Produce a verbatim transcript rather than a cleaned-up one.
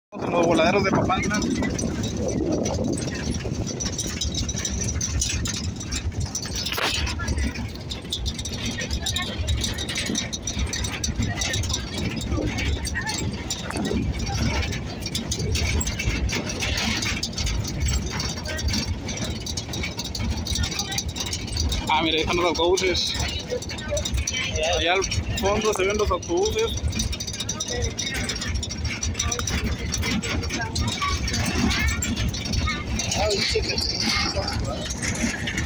En los voladeros de Papantla. Ah, mira, ahí están los autobuses. Allá al fondo se ven los autobuses. Ah, dice que sí.